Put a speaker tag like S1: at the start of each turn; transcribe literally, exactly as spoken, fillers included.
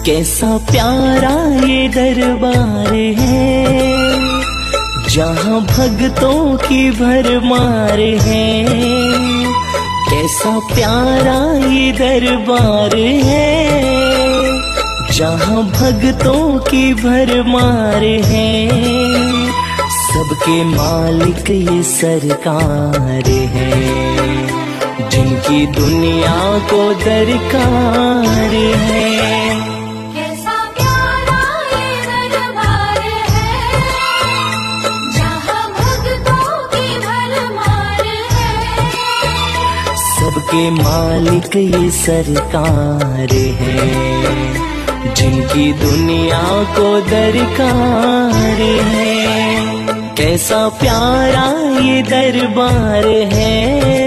S1: कैसा प्यारा ये दरबार है, जहाँ भक्तों की भरमार है। कैसा प्यारा ये दरबार है, जहाँ भक्तों की भरमार है। सबके मालिक ये सरकार है, जिनकी दुनिया को दरकार है।
S2: कैसा प्यारा ये दरबार है, जहाँ भक्तों की भरमार है।
S1: सबके मालिक ये सरकार है, जिनकी दुनिया को दरकार है। कैसा प्यारा ये दरबार है।